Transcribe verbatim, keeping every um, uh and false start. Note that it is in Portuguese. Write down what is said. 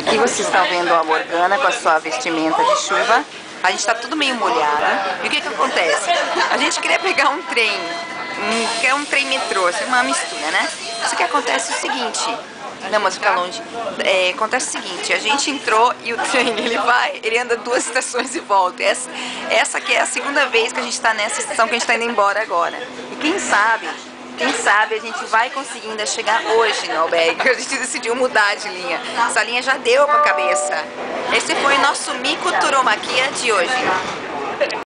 Aqui vocês estão vendo a Morgana com a sua vestimenta de chuva. A gente tá tudo meio molhada. E o que que acontece? A gente queria pegar um trem, um, que é um trem metrô, assim, uma mistura, né? Só que acontece o seguinte... Não, mas fica longe. É, acontece o seguinte, a gente entrou e o trem, ele vai, ele anda duas estações e volta. Essa, essa aqui é a segunda vez que a gente está nessa estação que a gente está indo embora agora. E quem sabe, quem sabe a gente vai conseguir ainda chegar hoje no Albergue, que a gente decidiu mudar de linha. Essa linha já deu pra cabeça. Esse foi o nosso mico turomaquia de hoje.